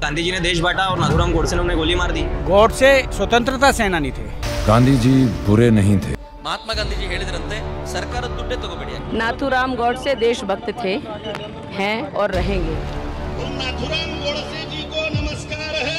गांधी जी ने देश बांटा और नाथूराम गोडसे ने उन्हें गोली मार दी। गोडसे स्वतंत्रता सेनानी थे। गांधी जी बुरे नहीं थे। महात्मा गांधी जी ಹೇಳಿದ್ರಂತೆ ಸರ್ಕಾರ ದುಡ್ಡೇ ತಗೋಬೇಡಿ। नाथूराम गोडसे देशभक्त थे, हैं और रहेंगे। नाथूराम गोडसे जी को नमस्कार है।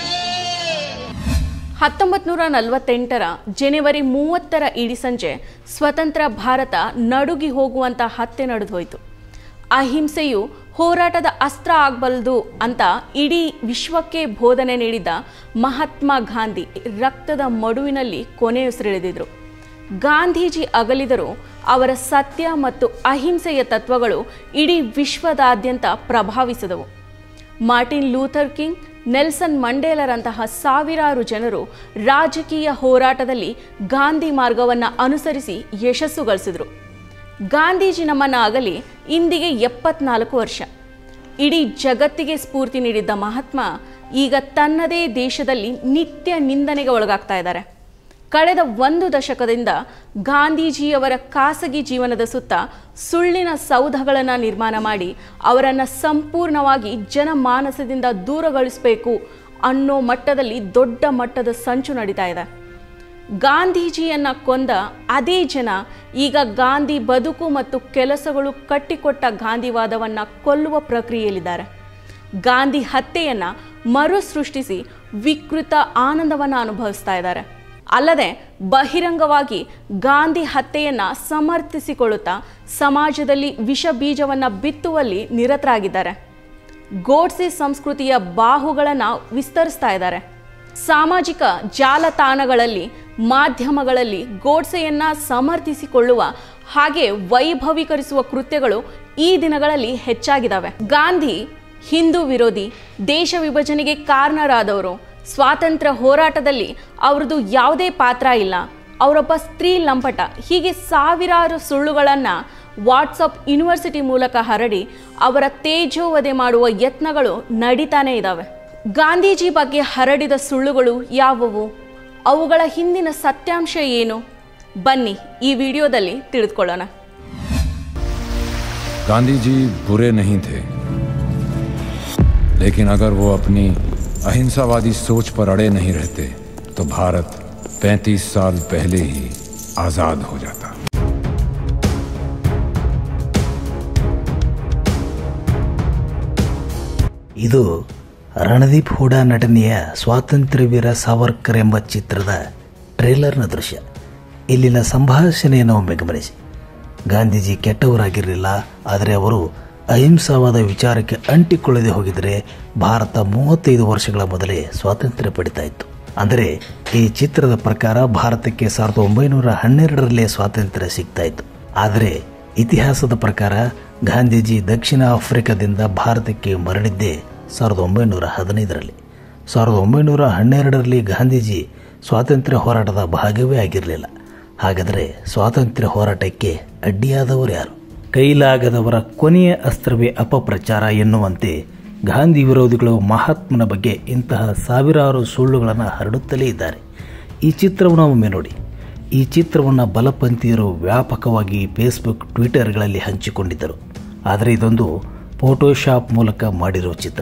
1948 ಜನವರಿ 30 ಇಡೀ ಸಂಜೆ ಸ್ವತಂತ್ರ ಭಾರತ ನಡುಗಿ ಹೋಗುವಂತ ಹತ್ಯೆ ನಡೆದೋಯ್ತು. ಅಹಿಂಸೆಯು ಹೋರಾಟದ ಅಸ್ತ್ರ ಆಗಬಲ್ಲದು ಅಂತ ಇಡೀ ವಿಶ್ವಕ್ಕೆ ಬೋಧನೆ ನೀಡಿದ ಮಹಾತ್ಮ ಗಾಂಧಿ ರಕ್ತದ ಮಡುವಿನಲ್ಲಿ ಕೊನೆಯುಸಿರೆಳೆದಿದ್ರು. ಗಾಂಧೀಜಿ ಅಗಲಿದರೂ ಅವರ ಸತ್ಯ ಮತ್ತು ಅಹಿಂಸೆಯ ತತ್ವಗಳು ಇಡೀ ವಿಶ್ವದಾದ್ಯಂತ ಪ್ರಭಾವಿಸಿದವು. ಮಾರ್ಟಿನ್ ಲೂಥರ್ ಕಿಂಗ್, ನೆಲ್ಸನ್ ಮಂಡೇಲರಂತಹ ಸಾವಿರಾರು ಜನರು ರಾಜಕೀಯ ಹೋರಾಟದಲ್ಲಿ ಗಾಂಧಿ ಮಾರ್ಗವನ್ನು ಅನುಸರಿಸಿ ಯಶಸ್ಸು ಗಳಿಸಿದರು. ಗಾಂಧೀಜಿ ನಮ್ಮನ್ನು ಆಗಲಿ ಇಂದಿಗೆ 74 ವರ್ಷ. ಇಡೀ ಜಗತ್ತಿಗೆ ಸ್ಫೂರ್ತಿ ನೀಡಿದ್ದ ಮಹಾತ್ಮ ಈಗ ತನ್ನದೇ ದೇಶದಲ್ಲಿ ನಿತ್ಯ ನಿಂದನೆಗೆ ಒಳಗಾಗ್ತಾ ಇದ್ದಾರೆ. ಕಳೆದ 1 ದಶಕದಿಂದ ಗಾಂಧೀಜಿಯವರ ಖಾಸಗಿ ಜೀವನದ ಸುತ್ತ ಸುಳ್ಳಿನ ಸೌಧಗಳನ್ನು ನಿರ್ಮಾಣ ಮಾಡಿ ಅವರನ್ನು ಸಂಪೂರ್ಣವಾಗಿ ಜನಮಾನಸದಿಂದ ದೂರಗೊಳಿಸಬೇಕು ಅನ್ನೋ ಮಟ್ಟದಲ್ಲಿ ದೊಡ್ಡ ಮಟ್ಟದ ಸಂಚು ನಡೀತಾ ಇದೆ. ಗಾಂಧೀಜಿಯನ್ನ ಕೊಂದ ಅದೇ ಜನ ಈಗ ಗಾಂಧಿ ಬದುಕು ಮತ್ತು ಕೆಲಸಗಳು ಕಟ್ಟಿಕೊಟ್ಟ ಗಾಂಧಿವಾದವನ್ನು ಕೊಲ್ಲುವ ಪ್ರಕ್ರಿಯೆಯಲ್ಲಿದ್ದಾರೆ. ಗಾಂಧಿ ಹತ್ಯೆಯನ್ನು ಮರುಸೃಷ್ಟಿಸಿ ವಿಕೃತ ಆನಂದವನ್ನು ಅನುಭವಿಸ್ತಾ ಇದ್ದಾರೆ. ಅಲ್ಲದೆ ಬಹಿರಂಗವಾಗಿ ಗಾಂಧಿ ಹತ್ಯೆಯನ್ನು ಸಮರ್ಥಿಸಿಕೊಳ್ಳುತ್ತಾ ಸಮಾಜದಲ್ಲಿ ವಿಷ ಬೀಜವನ್ನು ಬಿತ್ತುವಲ್ಲಿ ನಿರತರಾಗಿದ್ದಾರೆ. ಗೋಡ್ಸೆ ಸಂಸ್ಕೃತಿಯ ಬಾಹುಗಳನ್ನು ವಿಸ್ತರಿಸ್ತಾ ಇದ್ದಾರೆ. ಸಾಮಾಜಿಕ ಜಾಲತಾಣಗಳಲ್ಲಿ, ಮಾಧ್ಯಮಗಳಲ್ಲಿ ಗೋಡ್ಸೆಯನ್ನ ಸಮರ್ಥಿಸಿಕೊಳ್ಳುವ ಹಾಗೆ ವೈಭವೀಕರಿಸುವ ಕೃತ್ಯಗಳು ಈ ದಿನಗಳಲ್ಲಿ ಹೆಚ್ಚಾಗಿದ್ದಾವೆ. ಗಾಂಧಿ ಹಿಂದೂ ವಿರೋಧಿ, ದೇಶ ವಿಭಜನೆಗೆ ಕಾರಣರಾದವರು, ಸ್ವಾತಂತ್ರ್ಯ ಹೋರಾಟದಲ್ಲಿ ಅವ್ರದ್ದು ಯಾವುದೇ ಪಾತ್ರ ಇಲ್ಲ, ಅವರೊಬ್ಬ ಸ್ತ್ರೀ ಲಂಪಟ, ಹೀಗೆ ಸಾವಿರಾರು ಸುಳ್ಳುಗಳನ್ನು ವಾಟ್ಸಪ್ ಯೂನಿವರ್ಸಿಟಿ ಮೂಲಕ ಹರಡಿ ಅವರ ತೇಜೋವಧೆ ಮಾಡುವ ಯತ್ನಗಳು ನಡೀತಾನೆ ಇದ್ದಾವೆ. ಗಾಂಧೀಜಿ ಬಗ್ಗೆ ಹರಡಿದ ಸುಳ್ಳುಗಳು ಯಾವುವು? ಅವುಗಳ ಹಿಂದಿನ ಸತ್ಯಾಂಶ ಏನು? ಬನ್ನಿ ಈ ವಿಡಿಯೋದಲ್ಲಿ ತಿಳಿದುಕೊಳ್ಳೋಣ. गांधी जी बुरे नहीं थे, लेकिन अगर वो अपनी अहिंसावादी सोच पर अड़े नहीं रहते तो भारत 35 साल पहले ही आजाद हो जाता. ಇದು ರಣದೀಪ್ ಹೂಡಾ ನಟನೆಯ ಸ್ವಾತಂತ್ರ್ಯವೀರ ಸಾವರ್ಕರ್ ಎಂಬ ಚಿತ್ರದ ಟ್ರೇಲರ್ನ ದೃಶ್ಯ. ಇಲ್ಲಿನ ಸಂಭಾಷಣೆಯನ್ನು ಒಮ್ಮೆ ಗಮನಿಸಿ. ಗಾಂಧೀಜಿ ಕೆಟ್ಟವರಾಗಿರಲಿಲ್ಲ, ಆದರೆ ಅವರು ಅಹಿಂಸಾವಾದ ವಿಚಾರಕ್ಕೆ ಅಂಟಿಕೊಳ್ಳದೆ ಹೋಗಿದರೆ ಭಾರತ 35 ವರ್ಷಗಳ ಮೊದಲೇ ಸ್ವಾತಂತ್ರ್ಯ ಪಡಿತಾ ಇತ್ತು. ಅಂದರೆ ಈ ಚಿತ್ರದ ಪ್ರಕಾರ ಭಾರತಕ್ಕೆ 1912ರಲ್ಲೇ ಸ್ವಾತಂತ್ರ್ಯ ಸಿಗ್ತಾ ಇತ್ತು. ಆದರೆ ಇತಿಹಾಸದ ಪ್ರಕಾರ ಗಾಂಧೀಜಿ ದಕ್ಷಿಣ ಆಫ್ರಿಕಾದಿಂದ ಭಾರತಕ್ಕೆ ಮರಳಿದ್ದೇ 1915ರಲ್ಲಿ. 1912ರಲ್ಲಿ ಗಾಂಧೀಜಿ ಸ್ವಾತಂತ್ರ್ಯ ಹೋರಾಟದ ಭಾಗವೇ ಆಗಿರಲಿಲ್ಲ. ಹಾಗಾದರೆ ಸ್ವಾತಂತ್ರ್ಯ ಹೋರಾಟಕ್ಕೆ ಅಡ್ಡಿಯಾದವರು ಯಾರು? ಕೈಲಾಗದವರ ಕೊನೆಯ ಅಸ್ತ್ರವೇ ಅಪಪ್ರಚಾರ ಎನ್ನುವಂತೆ ಗಾಂಧಿ ವಿರೋಧಿಗಳು ಮಹಾತ್ಮನ ಬಗ್ಗೆ ಇಂತಹ ಸಾವಿರಾರು ಸುಳ್ಳುಗಳನ್ನು ಹರಡುತ್ತಲೇ ಇದ್ದಾರೆ. ಈ ಚಿತ್ರವನ್ನು ಒಮ್ಮೆ ನೋಡಿ. ಈ ಚಿತ್ರವನ್ನು ಬಲಪಂಥೀಯರು ವ್ಯಾಪಕವಾಗಿ ಫೇಸ್ಬುಕ್, ಟ್ವಿಟರ್ಗಳಲ್ಲಿ ಹಂಚಿಕೊಂಡಿದ್ದರು. ಆದರೆ ಇದೊಂದು ಫೋಟೋಶಾಪ್ ಮೂಲಕ ಮಾಡಿರುವ ಚಿತ್ರ.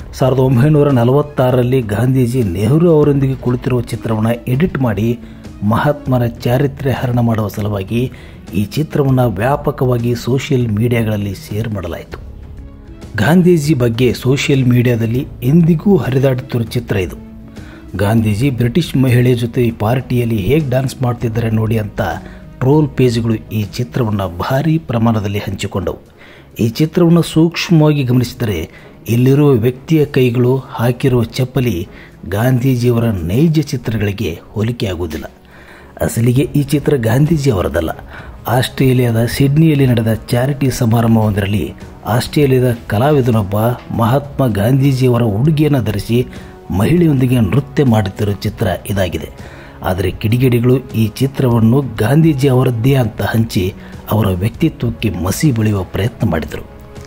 1946ರಲ್ಲಿ ಗಾಂಧೀಜಿ ನೆಹರು ಅವರೊಂದಿಗೆ ಕುಳಿತಿರುವ ಚಿತ್ರವನ್ನು ಎಡಿಟ್ ಮಾಡಿ ಮಹಾತ್ಮನ ಚಾರಿತ್ರ್ಯ ಹರಣ ಮಾಡುವ ಸಲುವಾಗಿ ಈ ಚಿತ್ರವನ್ನು ವ್ಯಾಪಕವಾಗಿ ಸೋಷಿಯಲ್ ಮೀಡಿಯಾಗಳಲ್ಲಿ ಶೇರ್ ಮಾಡಲಾಯಿತು. ಗಾಂಧೀಜಿ ಬಗ್ಗೆ ಸೋಷಿಯಲ್ ಮೀಡಿಯಾದಲ್ಲಿ ಎಂದಿಗೂ ಹರಿದಾಡುತ್ತಿರುವ ಚಿತ್ರ ಇದು. ಗಾಂಧೀಜಿ ಬ್ರಿಟಿಷ್ ಮಹಿಳೆ ಜೊತೆ ಪಾರ್ಟಿಯಲ್ಲಿ ಹೇಗೆ ಡ್ಯಾನ್ಸ್ ಮಾಡ್ತಿದ್ದಾರೆ ನೋಡಿ ಅಂತ ಟ್ರೋಲ್ ಪೇಜ್ಗಳು ಈ ಚಿತ್ರವನ್ನು ಭಾರೀ ಪ್ರಮಾಣದಲ್ಲಿ ಹಂಚಿಕೊಂಡವು. ಈ ಚಿತ್ರವನ್ನು ಸೂಕ್ಷ್ಮವಾಗಿ ಗಮನಿಸಿದರೆ ಇಲ್ಲಿರುವ ವ್ಯಕ್ತಿಯ ಕೈಗಳು, ಹಾಕಿರುವ ಚಪ್ಪಲಿ ಗಾಂಧೀಜಿಯವರ ನೈಜ ಚಿತ್ರಗಳಿಗೆ ಹೋಲಿಕೆಯಾಗುವುದಿಲ್ಲ. ಅಸಲಿಗೆ ಈ ಚಿತ್ರ ಗಾಂಧೀಜಿ ಅವರದಲ್ಲ. ಆಸ್ಟ್ರೇಲಿಯಾದ ಸಿಡ್ನಿಯಲ್ಲಿ ನಡೆದ ಚಾರಿಟಿ ಸಮಾರಂಭವೊಂದರಲ್ಲಿ ಆಸ್ಟ್ರೇಲಿಯಾದ ಕಲಾವಿದನೊಬ್ಬ ಮಹಾತ್ಮ ಗಾಂಧೀಜಿಯವರ ಉಡುಗೆಯನ್ನು ಧರಿಸಿ ಮಹಿಳೆಯೊಂದಿಗೆ ನೃತ್ಯ ಮಾಡುತ್ತಿರುವ ಚಿತ್ರ ಇದಾಗಿದೆ. ಆದರೆ ಕಿಡಿಗೇಡಿಗಳು ಈ ಚಿತ್ರವನ್ನು ಗಾಂಧೀಜಿ ಅವರದ್ದೇ ಅಂತ ಹಂಚಿ ಅವರ ವ್ಯಕ್ತಿತ್ವಕ್ಕೆ ಮಸಿ ಬಳಿಯುವ ಪ್ರಯತ್ನ ಮಾಡಿದರು.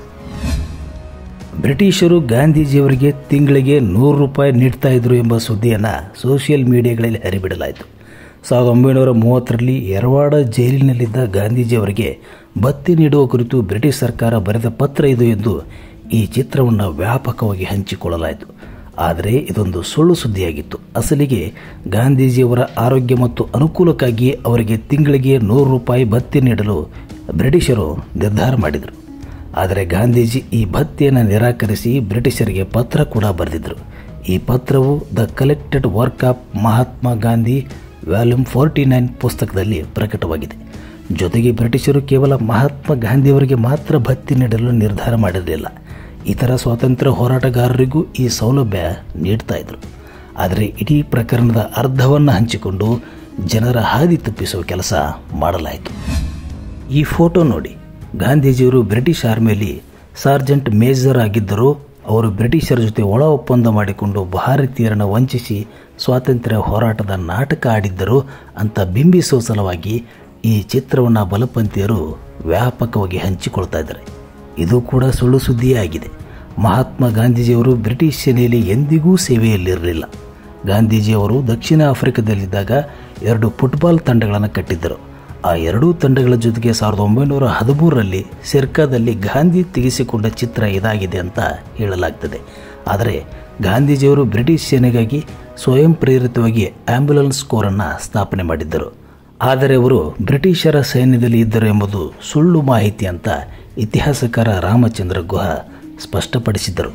ಬ್ರಿಟಿಷರು ಗಾಂಧೀಜಿಯವರಿಗೆ ತಿಂಗಳಿಗೆ ₹100 ನೀಡ್ತಾ ಇದ್ರು ಎಂಬ ಸುದ್ದಿಯನ್ನು ಸೋಷಿಯಲ್ ಮೀಡಿಯಾಗಳಲ್ಲಿ ಹರಿಬಿಡಲಾಯಿತು. 1930ರಲ್ಲಿ ಯರವಾಡ ಜೈಲಿನಲ್ಲಿದ್ದ ಗಾಂಧೀಜಿಯವರಿಗೆ ಭತ್ಯೆ ನೀಡುವ ಕುರಿತು ಬ್ರಿಟಿಷ್ ಸರ್ಕಾರ ಬರೆದ ಪತ್ರ ಇದು ಎಂದು ಈ ಚಿತ್ರವನ್ನು ವ್ಯಾಪಕವಾಗಿ ಹಂಚಿಕೊಳ್ಳಲಾಯಿತು. ಆದರೆ ಇದೊಂದು ಸುಳ್ಳು ಸುದ್ದಿಯಾಗಿತ್ತು. ಅಸಲಿಗೆ ಗಾಂಧೀಜಿಯವರ ಆರೋಗ್ಯ ಮತ್ತು ಅನುಕೂಲಕ್ಕಾಗಿ ಅವರಿಗೆ ತಿಂಗಳಿಗೆ 100 ರೂಪಾಯಿ ಭತ್ಯೆ ನೀಡಲು ಬ್ರಿಟಿಷರು ನಿರ್ಧಾರ ಮಾಡಿದರು. ಆದರೆ ಗಾಂಧೀಜಿ ಈ ಭತ್ಯೆಯನ್ನು ನಿರಾಕರಿಸಿ ಬ್ರಿಟಿಷರಿಗೆ ಪತ್ರ ಕೂಡ ಬರೆದಿದ್ದರು. ಈ ಪತ್ರವು the collected work of Mahatma Gandhi volume 49 ಪುಸ್ತಕದಲ್ಲಿ ಪ್ರಕಟವಾಗಿದೆ. ಜೊತೆಗೆ ಬ್ರಿಟಿಷರು ಕೇವಲ ಮಹಾತ್ಮ ಗಾಂಧಿಯವರಿಗೆ ಮಾತ್ರ ಭತ್ಯೆ ನೀಡಲು ನಿರ್ಧಾರ ಮಾಡಿರಲಿಲ್ಲ, ಇತರ ಸ್ವಾತಂತ್ರ್ಯ ಹೋರಾಟಗಾರರಿಗೂ ಈ ಸೌಲಭ್ಯ ನೀಡ್ತಾ ಇದ್ರು. ಆದರೆ ಇಡೀ ಪ್ರಕರಣದ ಅರ್ಧವನ್ನು ಹಂಚಿಕೊಂಡು ಜನರ ಹಾದಿ ತಪ್ಪಿಸುವ ಕೆಲಸ ಮಾಡಲಾಯಿತು. ಈ ಫೋಟೋ ನೋಡಿ. ಗಾಂಧೀಜಿಯವರು ಬ್ರಿಟಿಷ್ ಆರ್ಮಿಯಲ್ಲಿ ಸಾರ್ಜೆಂಟ್ ಮೇಜರ್ ಆಗಿದ್ದರೂ ಅವರು ಬ್ರಿಟಿಷರ ಜೊತೆ ಒಳ ಒಪ್ಪಂದ ಮಾಡಿಕೊಂಡು ಭಾರತೀಯರನ್ನು ವಂಚಿಸಿ ಸ್ವಾತಂತ್ರ್ಯ ಹೋರಾಟದ ನಾಟಕ ಆಡಿದ್ದರು ಅಂತ ಬಿಂಬಿಸುವ ಸಲುವಾಗಿ ಈ ಚಿತ್ರವನ್ನು ಬಲಪಂಥೀಯರು ವ್ಯಾಪಕವಾಗಿ ಹಂಚಿಕೊಳ್ತಾ ಇದ್ದಾರೆ. ಇದು ಕೂಡ ಸುಳ್ಳು ಸುದ್ದಿಯೇ ಆಗಿದೆ. ಮಹಾತ್ಮ ಗಾಂಧೀಜಿಯವರು ಬ್ರಿಟಿಷ್ ಸೇನೆಯಲ್ಲಿ ಎಂದಿಗೂ ಸೇವೆಯಲ್ಲಿರಲಿಲ್ಲ. ಗಾಂಧೀಜಿಯವರು ದಕ್ಷಿಣ ಆಫ್ರಿಕಾದಲ್ಲಿದ್ದಾಗ 2 ಫುಟ್ಬಾಲ್ ತಂಡಗಳನ್ನು ಕಟ್ಟಿದ್ದರು. ಆ 2 ತಂಡಗಳ ಜೊತೆಗೆ 1913ರಲ್ಲಿ ಸಿರ್ಕಾದಲ್ಲಿ ಗಾಂಧಿ ತೆಗೆಸಿಕೊಂಡ ಚಿತ್ರ ಇದಾಗಿದೆ ಅಂತ ಹೇಳಲಾಗ್ತದೆ. ಆದರೆ ಗಾಂಧೀಜಿಯವರು ಬ್ರಿಟಿಷ್ ಸೇನೆಗಾಗಿ ಸ್ವಯಂ ಪ್ರೇರಿತವಾಗಿ ಆಂಬ್ಯುಲೆನ್ಸ್ ಕೋರನ್ನು ಸ್ಥಾಪನೆ ಮಾಡಿದ್ದರು. ಆದರೆ ಅವರು ಬ್ರಿಟಿಷರ ಸೈನ್ಯದಲ್ಲಿ ಇದ್ದರು ಎಂಬುದು ಸುಳ್ಳು ಮಾಹಿತಿ ಅಂತ ಇತಿಹಾಸಕಾರ ರಾಮಚಂದ್ರ ಗುಹಾ ಸ್ಪಷ್ಟಪಡಿಸಿದ್ದರು.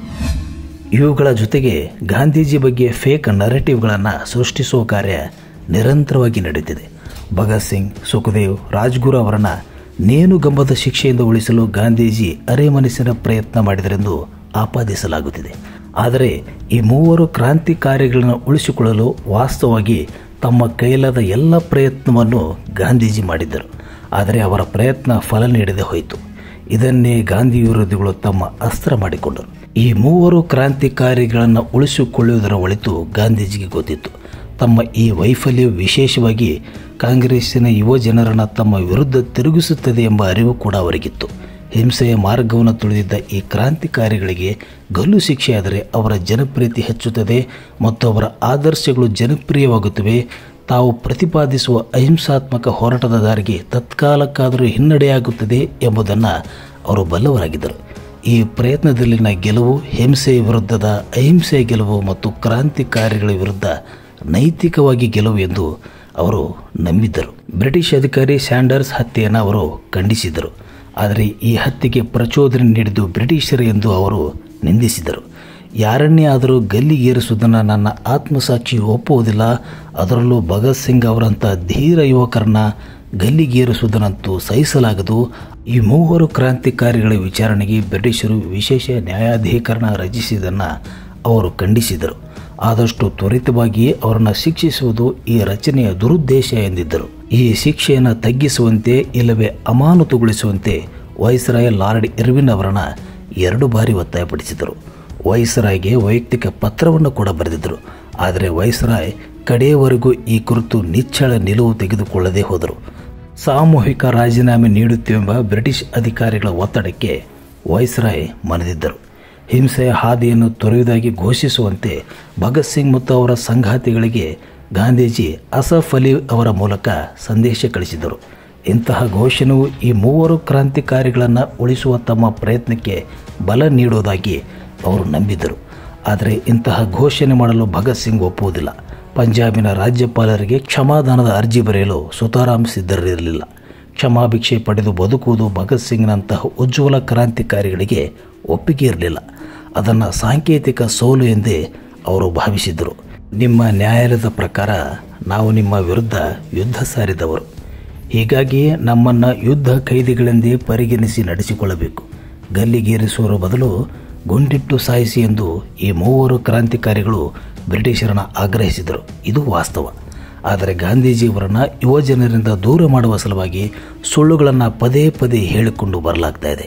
ಇವುಗಳ ಜೊತೆಗೆ ಗಾಂಧೀಜಿ ಬಗ್ಗೆ ಫೇಕ್ ನರೇಟಿವ್ಗಳನ್ನು ಸೃಷ್ಟಿಸುವ ಕಾರ್ಯ ನಿರಂತರವಾಗಿ ನಡೆಯುತ್ತಿದೆ. ಭಗತ್ ಸಿಂಗ್, ಸುಖದೇವ್, ರಾಜ್ಗುರು ಅವರನ್ನು ನೇಣುಗಂಬದ ಶಿಕ್ಷೆಯಿಂದ ಉಳಿಸಲು ಗಾಂಧೀಜಿ ಅರೆಮನಸ್ಸಿನ ಪ್ರಯತ್ನ ಮಾಡಿದರೆಂದು ಆಪಾದಿಸಲಾಗುತ್ತಿದೆ. ಆದರೆ ಈ 3 ಕ್ರಾಂತಿಕಾರಿಗಳನ್ನು ಉಳಿಸಿಕೊಳ್ಳಲು ವಾಸ್ತವವಾಗಿ ತಮ್ಮ ಕೈಲಾದ ಎಲ್ಲ ಪ್ರಯತ್ನವನ್ನು ಗಾಂಧೀಜಿ ಮಾಡಿದ್ದರು. ಆದರೆ ಅವರ ಪ್ರಯತ್ನ ಫಲ ನೀಡದೆ ಹೋಯಿತು. ಇದನ್ನೇ ಗಾಂಧಿ ವಿರೋಧಿಗಳು ತಮ್ಮ ಅಸ್ತ್ರ ಮಾಡಿಕೊಂಡರು. ಈ 3 ಕ್ರಾಂತಿಕಾರಿಗಳನ್ನು ಉಳಿಸಿಕೊಳ್ಳುವುದರ ಒಳಿತು ಗಾಂಧೀಜಿಗೆ ಗೊತ್ತಿತ್ತು. ತಮ್ಮ ಈ ವೈಫಲ್ಯ ವಿಶೇಷವಾಗಿ ಕಾಂಗ್ರೆಸ್ಸಿನ ಯುವ ಜನರನ್ನು ತಮ್ಮ ವಿರುದ್ಧ ತಿರುಗಿಸುತ್ತದೆ ಎಂಬ ಅರಿವು ಕೂಡ ಅವರಿಗಿತ್ತು. ಹಿಂಸೆಯ ಮಾರ್ಗವನ್ನು ತುಳಿದಿದ್ದ ಈ ಕ್ರಾಂತಿಕಾರಿಗಳಿಗೆ ಗಲ್ಲು ಶಿಕ್ಷೆಯಾದರೆ ಅವರ ಜನಪ್ರಿಯತೆ ಹೆಚ್ಚುತ್ತದೆ ಮತ್ತು ಅವರ ಆದರ್ಶಗಳು ಜನಪ್ರಿಯವಾಗುತ್ತವೆ. ತಾವು ಪ್ರತಿಪಾದಿಸುವ ಅಹಿಂಸಾತ್ಮಕ ಹೋರಾಟದ ದಾರಿಗೆ ತತ್ಕಾಲಕ್ಕಾದರೂ ಹಿನ್ನಡೆಯಾಗುತ್ತದೆ ಎಂಬುದನ್ನು ಅವರು ಬಲ್ಲವರಾಗಿದ್ದರು. ಈ ಪ್ರಯತ್ನದಲ್ಲಿನ ಗೆಲುವು ಹಿಂಸೆಯ ವಿರುದ್ಧದ ಅಹಿಂಸೆಯ ಗೆಲುವು ಮತ್ತು ಕ್ರಾಂತಿಕಾರಿಗಳ ವಿರುದ್ಧ ನೈತಿಕವಾಗಿ ಗೆಲುವು ಎಂದು ಅವರು ನಂಬಿದ್ದರು. ಬ್ರಿಟಿಷ್ ಅಧಿಕಾರಿ ಸ್ಯಾಂಡರ್ಸ್ ಹತ್ಯೆಯನ್ನು ಅವರು ಖಂಡಿಸಿದರು. ಆದರೆ ಈ ಹತ್ಯೆಗೆ ಪ್ರಚೋದನೆ ನೀಡಿದ್ದು ಬ್ರಿಟಿಷರು ಎಂದು ಅವರು ನಿಂದಿಸಿದರು. ಯಾರನ್ನೇ ಆದರೂ ಗಲ್ಲಿಗೇರಿಸುವುದನ್ನು ನನ್ನ ಆತ್ಮಸಾಕ್ಷಿ ಒಪ್ಪುವುದಿಲ್ಲ, ಅದರಲ್ಲೂ ಭಗತ್ ಸಿಂಗ್ ಅವರಂಥ ಧೀರ ಯುವಕರನ್ನ ಗಲ್ಲಿಗೇರಿಸುವುದನ್ನಂತೂ ಸಹಿಸಲಾಗದು. ಈ 3 ಕ್ರಾಂತಿಕಾರಿಗಳ ವಿಚಾರಣೆಗೆ ಬ್ರಿಟಿಷರು ವಿಶೇಷ ನ್ಯಾಯಾಧೀಕರಣ ರಚಿಸಿದ್ದನ್ನು ಅವರು ಖಂಡಿಸಿದರು. ಆದಷ್ಟು ತ್ವರಿತವಾಗಿ ಅವರನ್ನು ಶಿಕ್ಷಿಸುವುದು ಈ ರಚನೆಯ ದುರುದ್ದೇಶ ಎಂದಿದ್ದರು. ಈ ಶಿಕ್ಷೆಯನ್ನು ತಗ್ಗಿಸುವಂತೆ ಇಲ್ಲವೇ ಅಮಾನತುಗೊಳಿಸುವಂತೆ ವೈಸ್ರಾಯ್ ಲಾರ್ಡ್ ಇರ್ವಿನ್ ಅವರನ್ನು 2 ಬಾರಿ ಒತ್ತಾಯಪಡಿಸಿದರು. ವೈಸ್ರಾಯ್ಗೆ ವೈಯಕ್ತಿಕ ಪತ್ರವನ್ನು ಕೂಡ ಬರೆದಿದ್ದರು. ಆದರೆ ವೈಸ್ರಾಯ್ ಕಡೆಯವರೆಗೂ ಈ ಕುರಿತು ನಿಚ್ಚಳ ನಿಲುವು ತೆಗೆದುಕೊಳ್ಳದೆ ಹೋದರು. ಸಾಮೂಹಿಕ ರಾಜೀನಾಮೆ ನೀಡುತ್ತೇವೆಂಬ ಬ್ರಿಟಿಷ್ ಅಧಿಕಾರಿಗಳ ಒತ್ತಡಕ್ಕೆ ವೈಸ್ರಾಯ್ ಮಣಿದಿದ್ದರು. ಹಿಂಸೆಯ ಹಾದಿಯನ್ನು ತೊರೆಯುವುದಾಗಿ ಘೋಷಿಸುವಂತೆ ಭಗತ್ ಸಿಂಗ್ ಮತ್ತು ಅವರ ಸಂಗಾತಿಗಳಿಗೆ ಗಾಂಧೀಜಿ ಅಸಫ್ ಅಲಿ ಅವರ ಮೂಲಕ ಸಂದೇಶ ಕಳಿಸಿದರು. ಇಂತಹ ಘೋಷಣೆಯು ಈ 3 ಕ್ರಾಂತಿಕಾರಿಗಳನ್ನು ಉಳಿಸುವ ತಮ್ಮ ಪ್ರಯತ್ನಕ್ಕೆ ಬಲ ನೀಡುವುದಾಗಿ ಅವರು ನಂಬಿದ್ದರು. ಆದರೆ ಇಂತಹ ಘೋಷಣೆ ಮಾಡಲು ಭಗತ್ ಸಿಂಗ್ ಒಪ್ಪುವುದಿಲ್ಲ. ಪಂಜಾಬಿನ ರಾಜ್ಯಪಾಲರಿಗೆ ಕ್ಷಮಾದಾನದ ಅರ್ಜಿ ಬರೆಯಲು ಸುತಾರಾಮ್ ಸಿದ್ಧರಿರಲಿಲ್ಲ. ಕ್ಷಮಾಭಿಕ್ಷೆ ಪಡೆದು ಬದುಕುವುದು ಭಗತ್ ಸಿಂಗ್ನಂತಹ ಉಜ್ವಲ ಕ್ರಾಂತಿಕಾರಿಗಳಿಗೆ ಒಪ್ಪಿಗೆ ಇರಲಿಲ್ಲ. ಅದನ್ನು ಸಾಂಕೇತಿಕ ಸೋಲು ಎಂದೇ ಅವರು ಭಾವಿಸಿದರು. ನಿಮ್ಮ ನ್ಯಾಯಾಲಯದ ಪ್ರಕಾರ ನಾವು ನಿಮ್ಮ ವಿರುದ್ಧ ಯುದ್ಧ ಸಾರಿದವರು, ಹೀಗಾಗಿ ನಮ್ಮನ್ನು ಯುದ್ಧ ಖೈದಿಗಳೆಂದೇ ಪರಿಗಣಿಸಿ ನಡೆಸಿಕೊಳ್ಳಬೇಕು. ಗಲ್ಲಿಗೇರಿಸುವ ಬದಲು ಗುಂಡಿಟ್ಟು ಸಾಯಿಸಿ ಎಂದು ಈ 3 ಕ್ರಾಂತಿಕಾರಿಗಳು ಬ್ರಿಟಿಷರನ್ನು ಆಗ್ರಹಿಸಿದರು. ಇದು ವಾಸ್ತವ. ಆದರೆ ಗಾಂಧೀಜಿಯವರನ್ನು ಯುವ ಜನರಿಂದ ದೂರ ಮಾಡುವ ಸಲುವಾಗಿ ಸುಳ್ಳುಗಳನ್ನು ಪದೇ ಪದೇ ಹೇಳಿಕೊಂಡು ಬರಲಾಗ್ತಾ ಇದೆ.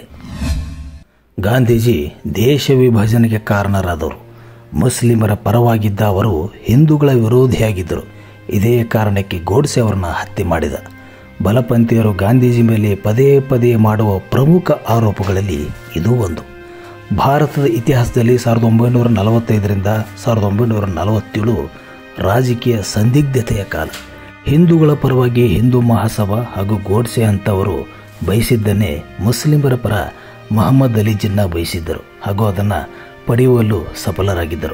ಗಾಂಧೀಜಿ ದೇಶ ವಿಭಜನೆಗೆ ಕಾರಣರಾದವರು. ಮುಸ್ಲಿಮರ ಪರವಾಗಿದ್ದ ಅವರು ಹಿಂದೂಗಳ ವಿರೋಧಿಯಾಗಿದ್ದರು. ಇದೇ ಕಾರಣಕ್ಕೆ ಗೋಡ್ಸೆ ಅವರನ್ನು ಹತ್ಯೆ ಮಾಡಿದ. ಬಲಪಂಥೀಯರು ಗಾಂಧೀಜಿ ಮೇಲೆ ಪದೇ ಪದೇ ಮಾಡುವ ಪ್ರಮುಖ ಆರೋಪಗಳಲ್ಲಿ ಇದು ಒಂದು. ಭಾರತದ ಇತಿಹಾಸದಲ್ಲಿ 1945ರಿಂದ 1947 ರಾಜಕೀಯ ಸಂದಿಗ್ಧತೆಯ ಕಾಲ. ಹಿಂದೂಗಳ ಪರವಾಗಿ ಹಿಂದೂ ಮಹಾಸಭಾ ಹಾಗೂ ಗೋಡ್ಸೆ ಅಂತವರು ಬಯಸಿದ್ದನ್ನೇ ಮುಸ್ಲಿಮರ ಪರ ಮಹಮ್ಮದ್ ಅಲಿ ಜಿನ್ನಾ ಬಯಸಿದ್ದರು ಹಾಗೂ ಅದನ್ನು ಪಡೆಯುವಲ್ಲೂ ಸಫಲರಾಗಿದ್ದರು.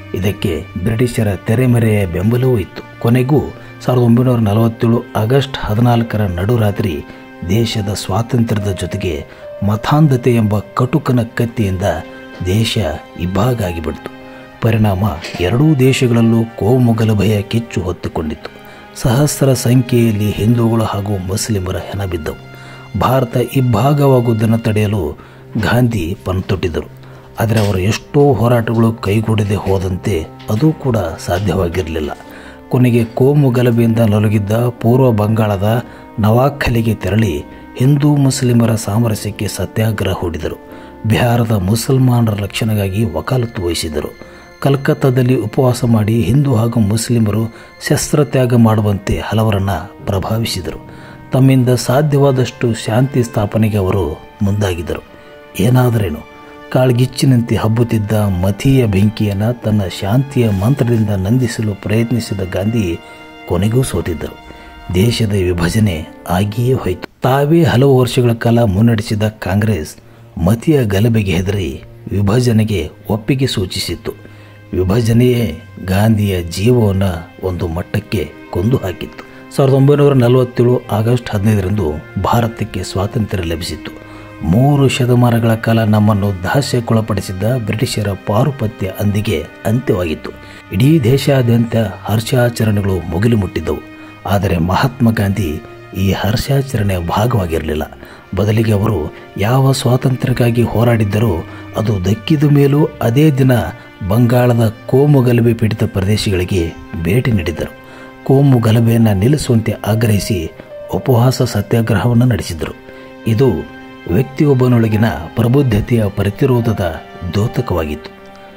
ಇದಕ್ಕೆ ಬ್ರಿಟಿಷರ ತೆರೆಮರೆಯ ಬೆಂಬಲವೂ ಇತ್ತು. ಕೊನೆಗೂ 1947 ಆಗಸ್ಟ್ 14ರ ನಡುರಾತ್ರಿ ದೇಶದ ಸ್ವಾತಂತ್ರ್ಯದ ಜೊತೆಗೆ ಮತಾಂಧತೆ ಎಂಬ ಕಟುಕನ ಕತ್ತಿಯಿಂದ ದೇಶ ಇಬ್ಬಾಗ ಆಗಿಬಿಡ್ತು. ಪರಿಣಾಮ ಎರಡೂ ದೇಶಗಳಲ್ಲೂ ಕೋಮು ಗಲಭೆಯ ಕಿಚ್ಚು ಹೊತ್ತುಕೊಂಡಿತ್ತು. ಸಹಸ್ರ ಸಂಖ್ಯೆಯಲ್ಲಿ ಹಿಂದೂಗಳು ಹಾಗೂ ಮುಸ್ಲಿಮರ ಹೆಣ ಬಿದ್ದವು. ಭಾರತ ಇಬ್ಬಾಗವಾಗುವುದನ್ನು ತಡೆಯಲು ಗಾಂಧಿ ಪಣತೊಟ್ಟಿದ್ದರು. ಆದರೆ ಅವರ ಎಷ್ಟೋ ಹೋರಾಟಗಳು ಕೈಗೂಡದೆ ಹೋದಂತೆ ಅದು ಕೂಡ ಸಾಧ್ಯವಾಗಿರಲಿಲ್ಲ. ಕೊನೆಗೆ ಕೋಮು ಗಲಭೆಯಿಂದ ನಲುಗಿದ್ದ ಪೂರ್ವ ಬಂಗಾಳದ ನವಾಖಲಿಗೆ ತೆರಳಿ ಹಿಂದೂ ಮುಸ್ಲಿಮರ ಸಾಮರಸ್ಯಕ್ಕೆ ಸತ್ಯಾಗ್ರಹ ಹೂಡಿದರು. ಬಿಹಾರದ ಮುಸಲ್ಮಾನರ ರಕ್ಷಣೆಗಾಗಿ ವಕಾಲತ್ತು ವಹಿಸಿದರು. ಕಲ್ಕತ್ತಾದಲ್ಲಿ ಉಪವಾಸ ಮಾಡಿ ಹಿಂದೂ ಹಾಗೂ ಮುಸ್ಲಿಮರು ಶಸ್ತ್ರತ್ಯಾಗ ಮಾಡುವಂತೆ ಹಲವರನ್ನು ಪ್ರಭಾವಿಸಿದರು. ತಮ್ಮಿಂದ ಸಾಧ್ಯವಾದಷ್ಟು ಶಾಂತಿ ಸ್ಥಾಪನೆಗೆ ಅವರು ಮುಂದಾಗಿದ್ದರು. ಏನಾದರೇನು, ಕಾಳ್ಗಿಚ್ಚಿನಂತೆ ಹಬ್ಬುತ್ತಿದ್ದ ಮತೀಯ ಬೆಂಕಿಯನ್ನು ತನ್ನ ಶಾಂತಿಯ ಮಂತ್ರದಿಂದ ನಂದಿಸಲು ಪ್ರಯತ್ನಿಸಿದ ಗಾಂಧಿ ಕೊನೆಗೂ ಸೋತಿದ್ದರು. ದೇಶದ ವಿಭಜನೆ ಆಗಿಯೇ ಹೋಯಿತು. ತಾವೇ ಹಲವು ವರ್ಷಗಳ ಕಾಲ ಮುನ್ನಡೆಸಿದ ಕಾಂಗ್ರೆಸ್ ಮತೀಯ ಗಲಭೆಗೆ ಹೆದರಿ ವಿಭಜನೆಗೆ ಒಪ್ಪಿಗೆ ಸೂಚಿಸಿತ್ತು. ವಿಭಜನೆಯೇ ಗಾಂಧಿಯ ಜೀವವನ್ನು ಒಂದು ಮಟ್ಟಕ್ಕೆ ಕೊಂದು ಹಾಕಿತ್ತು. 1947 ಆಗಸ್ಟ್ 15ರಂದು ಭಾರತಕ್ಕೆ ಸ್ವಾತಂತ್ರ್ಯ ಲಭಿಸಿತ್ತು. 3 ಶತಮಾನಗಳ ಕಾಲ ನಮ್ಮನ್ನು ದಾಸ್ಯಕ್ಕೊಳಪಡಿಸಿದ್ದ ಬ್ರಿಟಿಷರ ಪಾರುಪತ್ಯ ಅಂದಿಗೆ ಅಂತ್ಯವಾಗಿತ್ತು. ಇಡೀ ದೇಶಾದ್ಯಂತ ಹರ್ಷಾಚರಣೆಗಳು ಮುಗಿಲು ಮುಟ್ಟಿದ್ದವು. ಆದರೆ ಮಹಾತ್ಮ ಗಾಂಧಿ ಈ ಹರ್ಷಾಚರಣೆಯ ಭಾಗವಾಗಿರಲಿಲ್ಲ. ಬದಲಿಗೆ ಅವರು ಯಾವ ಸ್ವಾತಂತ್ರ್ಯಕ್ಕಾಗಿ ಹೋರಾಡಿದ್ದರೋ ಅದು ದಕ್ಕಿದ ಮೇಲೂ ಅದೇ ದಿನ ಬಂಗಾಳದ ಕೋಮು ಗಲಭೆ ಪೀಡಿತ ಪ್ರದೇಶಗಳಿಗೆ ಭೇಟಿ ನೀಡಿದ್ದರು. ಕೋಮು ಗಲಭೆಯನ್ನು ನಿಲ್ಲಿಸುವಂತೆ ಆಗ್ರಹಿಸಿ ಉಪವಾಸ ಸತ್ಯಾಗ್ರಹವನ್ನು ನಡೆಸಿದರು. ಇದು ವ್ಯಕ್ತಿಯೊಬ್ಬನೊಳಗಿನ ಪ್ರಬುದ್ಧತೆಯ ಪ್ರತಿರೋಧದ ದ್ಯೋತಕವಾಗಿತ್ತು.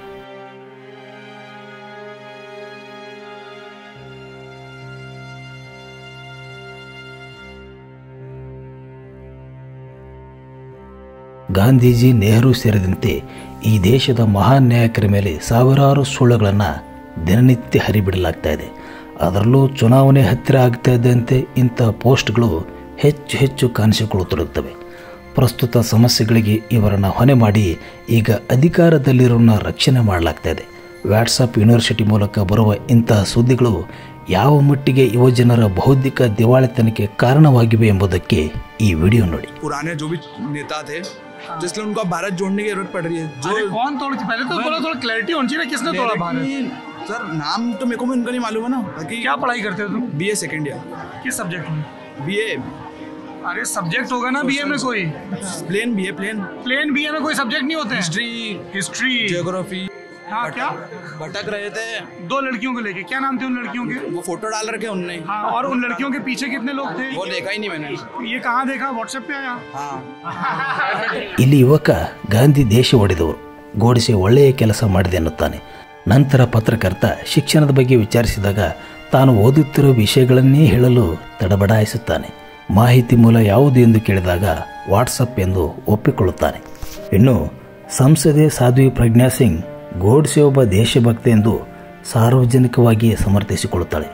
ಗಾಂಧೀಜಿ, ನೆಹರು ಸೇರಿದಂತೆ ಈ ದೇಶದ ಮಹಾನ್ ನಾಯಕರ ಮೇಲೆ ಸಾವಿರಾರು ಸುಳ್ಳುಗಳನ್ನು ದಿನನಿತ್ಯ ಹರಿಬಿಡಲಾಗ್ತಾ ಇದೆ. ಅದರಲ್ಲೂ ಚುನಾವಣೆ ಹತ್ತಿರ ಆಗ್ತಾ ಇದ್ದಂತೆ ಇಂಥ ಪೋಸ್ಟ್ಗಳು ಹೆಚ್ಚು ಹೆಚ್ಚು ಕಾಣಿಸಿಕೊಳ್ಳುತ್ತಿರುತ್ತವೆ. ಪ್ರಸ್ತುತ ಸಮಸ್ಯೆಗಳಿಗೆ ಇವರನ್ನು ಹೊಣೆ ಮಾಡಿ ಈಗ ಅಧಿಕಾರದಲ್ಲಿರೋರನ್ನ ರಕ್ಷಣೆ ಮಾಡಲಾಗ್ತಾ ಇದೆ. ವಾಟ್ಸಪ್ ಯೂನಿವರ್ಸಿಟಿ ಮೂಲಕ ಬರುವ ಇಂತಹ ಸುದ್ದಿಗಳು ಯಾವ ಮಟ್ಟಿಗೆ ಯುವಜನರ ಬೌದ್ಧಿಕ ದಿವಾಳಿತನಕ್ಕೆ ಕಾರಣವಾಗಿವೆ ಎಂಬುದಕ್ಕೆ ಈ ವಿಡಿಯೋ ನೋಡಿ. पुराने जो भी नेता थे जिसलिए उनको भारत जोड़ने की जरूरत पड़ रही है. जो कौन तोड़ी थी? पहले तो बोला थोड़ा क्लैरिटी होनी चाहिए, किसने तोड़ा भारत? सर नाम तो मेरे को भी उनका नहीं मालूम है ना. बाकी क्या पढ़ाई करते हो तुम? BA second year. किस सब्जेक्ट में? बीए. अरे सब्जेक्ट होगा ना बीए में कोई. Plane BA. प्लेन बीए में कोई सब्जेक्ट नहीं होते हैं. History geography. हाँ क्या भटक रहे थे 2 लड़कियों को लेके. क्या नाम थे उन लड़कियों के? वो फोटो डाल रखे उनने. हाँ, और उन लड़कियों के पीछे कितने लोग थे? वो देखा ही नहीं मैंने. ये कहाँ देखा? व्हाट्सएप पे आया. हाँ. ಇಲ್ಲಿ ಯುವಕ ಗಾಂಧಿ ದೇಶ ಒಡೆದವರು, ಗೋಡಿಸೆ ಒಳ್ಳೆಯ ಕೆಲಸ ಮಾಡಿದೆ ಎನ್ನುತ್ತಾನೆ. ನಂತರ ಪತ್ರಕರ್ತ ಶಿಕ್ಷಣದ ಬಗ್ಗೆ ವಿಚಾರಿಸಿದಾಗ ತಾನು ಓದುತ್ತಿರುವ ವಿಷಯಗಳನ್ನೇ ಹೇಳಲು ತಡಬಡಾಯಿಸುತ್ತಾನೆ. ಮಾಹಿತಿ ಮೂಲ ಯಾವುದು ಎಂದು ಕೇಳಿದಾಗ ವಾಟ್ಸಪ್ ಎಂದು ಒಪ್ಪಿಕೊಳ್ಳುತ್ತಾನೆ. ಇನ್ನು ಸಂಸದೆ ಸಾಧ್ವಿ ಪ್ರಜ್ಞಾ ಸಿಂಗ್ ಗೋಡ್ಸೆ ಒಬ್ಬ ದೇಶಭಕ್ತ ಎಂದು ಸಾರ್ವಜನಿಕವಾಗಿ ಸಮರ್ಥಿಸಿಕೊಳ್ಳುತ್ತಾಳೆ.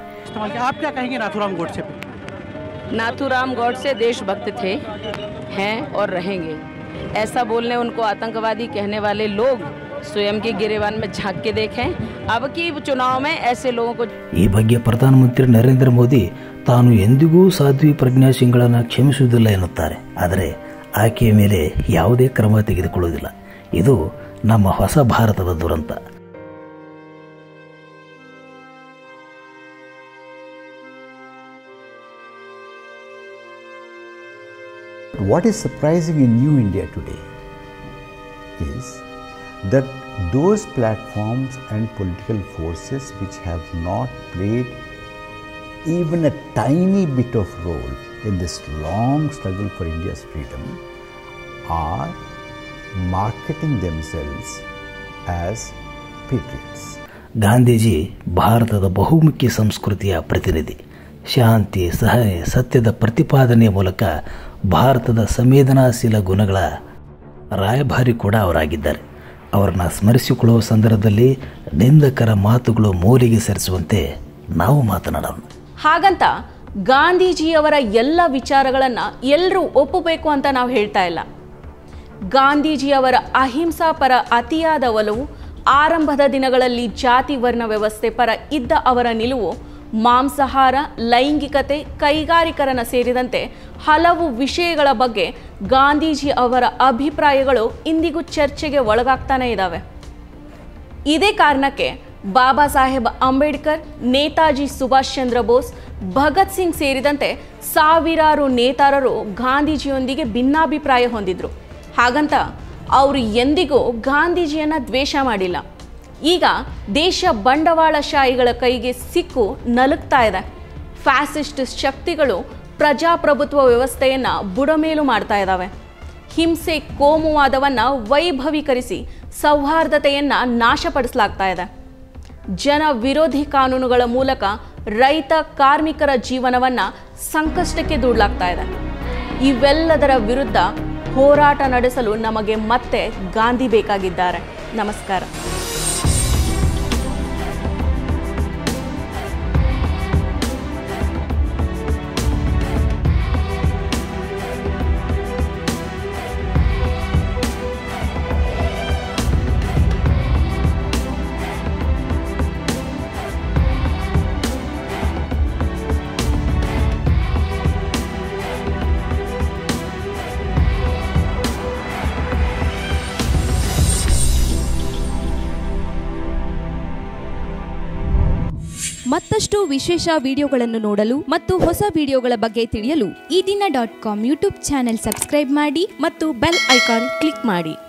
नाथूराम गॉडसे देशभक्त थे, हैं और रहेंगे. ऐसा बोलने उनको आतंकवादी कहने वाले लोग स्वयं के गिरेबान में झांक के देखें. अब की चुनाव में ऐसे लोगों को. ಈ ಬಗ್ಗೆ ಪ್ರಧಾನಮಂತ್ರಿ ನರೇಂದ್ರ ಮೋದಿ ತಾನು ಎಂದಿಗೂ ಸಾಧ್ವಿ ಪ್ರಜ್ಞಾ ಸಿಂಗ್ಗಳನ್ನು ಕ್ಷಮಿಸುವುದಿಲ್ಲ ಎನ್ನುತ್ತಾರೆ. ಆದರೆ ಆಕೆಯ ಮೇಲೆ ಯಾವುದೇ ಕ್ರಮ ತೆಗೆದುಕೊಳ್ಳುವುದಿಲ್ಲ. ಇದು ನಮ್ಮ ಹೊಸ ಭಾರತದ ದುರಂತ. What is surprising in New India today is that those platforms and political forces which have not played even a tiny bit of role in this long struggle for India's freedom are marketing themselves as patriots. Gandhiji ಭಾರತದ ಬಹುಮುಖಿ ಸಂಸ್ಕೃತಿಯ ಪ್ರತಿನಿಧಿ. ಶಾಂತಿ, ಸಹಾಯ, ಸತ್ಯದ ಪ್ರತಿಪಾದನೆಯ ಮೂಲಕ ಭಾರತದ ಸಂವೇದನಾಶೀಲ ಗುಣಗಳ ರಾಯಭಾರಿ ಕೂಡ ಅವರಾಗಿದ್ದಾರೆ. ಅವರನ್ನು ಸ್ಮರಿಸಿಕೊಳ್ಳುವ ಸಂದರ್ಭದಲ್ಲಿ ನಿಂದಕರ ಮಾತುಗಳು ಮೂಲೆಗೆ ಸರಿಸುವಂತೆ ನಾವು ಮಾತನಾಡೋಣ. ಹಾಗಂತ ಗಾಂಧೀಜಿಯವರ ಎಲ್ಲ ವಿಚಾರಗಳನ್ನು ಎಲ್ಲರೂ ಒಪ್ಪಬೇಕು ಅಂತ ನಾವು ಹೇಳ್ತಾ ಇಲ್ಲ. ಗಾಂಧೀಜಿಯವರ ಅಹಿಂಸಾ ಪರ ಅತಿಯಾದ ಒಲವು ಆರಂಭದ ದಿನಗಳಲ್ಲಿ ಜಾತಿ ವರ್ಣ ವ್ಯವಸ್ಥೆ ಪರ ಇದ್ದ ಅವರ ನಿಲುವು ಮಾಂಸಾಹಾರ, ಲೈಂಗಿಕತೆ, ಕೈಗಾರಿಕರಣ ಸೇರಿದಂತೆ ಹಲವು ವಿಷಯಗಳ ಬಗ್ಗೆ ಗಾಂಧೀಜಿ ಅವರ ಅಭಿಪ್ರಾಯಗಳು ಇಂದಿಗೂ ಚರ್ಚೆಗೆ ಒಳಗಾಗ್ತಾನೆ ಇದ್ದಾವೆ. ಇದೇ ಕಾರಣಕ್ಕೆ ಬಾಬಾ ಸಾಹೇಬ್ ಅಂಬೇಡ್ಕರ್, ನೇತಾಜಿ ಸುಭಾಷ್ ಚಂದ್ರ ಬೋಸ್, ಭಗತ್ ಸಿಂಗ್ ಸೇರಿದಂತೆ ಸಾವಿರಾರು ನೇತಾರರು ಗಾಂಧೀಜಿಯೊಂದಿಗೆ ಭಿನ್ನಾಭಿಪ್ರಾಯ ಹೊಂದಿದ್ರು. ಹಾಗಂತ ಅವರು ಎಂದಿಗೂ ಗಾಂಧೀಜಿಯನ್ನ ದ್ವೇಷ ಮಾಡಿಲ್ಲ. ಈಗ ದೇಶ ಬಂಡವಾಳಶಾಹಿಗಳ ಕೈಗೆ ಸಿಕ್ಕು ನಲುಗ್ತಾ ಇದೆ. ಫ್ಯಾಸಿಸ್ಟ್ ಶಕ್ತಿಗಳು ಪ್ರಜಾಪ್ರಭುತ್ವ ವ್ಯವಸ್ಥೆಯನ್ನು ಬುಡಮೇಲು ಮಾಡ್ತಾ ಇದ್ದಾವೆ. ಹಿಂಸೆ, ಕೋಮುವಾದವನ್ನು ವೈಭವೀಕರಿಸಿ ಸೌಹಾರ್ದತೆಯನ್ನು ನಾಶಪಡಿಸಲಾಗ್ತಾ ಇದೆ. ಜನ ವಿರೋಧಿ ಕಾನೂನುಗಳ ಮೂಲಕ ರೈತ ಕಾರ್ಮಿಕರ ಜೀವನವನ್ನು ಸಂಕಷ್ಟಕ್ಕೆ ದೂಡಲಾಗ್ತಾ ಇದೆ. ಇವೆಲ್ಲದರ ವಿರುದ್ಧ ಹೋರಾಟ ನಡೆಸಲು ನಮಗೆ ಮತ್ತೆ ಗಾಂಧಿ ಬೇಕಾಗಿದ್ದಾರೆ. ನಮಸ್ಕಾರ. ಮತ್ತಷ್ಟು ವಿಶೇಷ ವಿಡಿಯೋಗಳನ್ನು ನೋಡಲು ಮತ್ತು ಹೊಸ ವಿಡಿಯೋಗಳ ಬಗ್ಗೆ ತಿಳಿಯಲು ಈ ದಿನ .com ಯೂಟ್ಯೂಬ್ ಚಾನೆಲ್ ಸಬ್ಸ್ಕ್ರೈಬ್ ಮಾಡಿ ಮತ್ತು ಬೆಲ್ ಐಕಾನ್ ಕ್ಲಿಕ್ ಮಾಡಿ.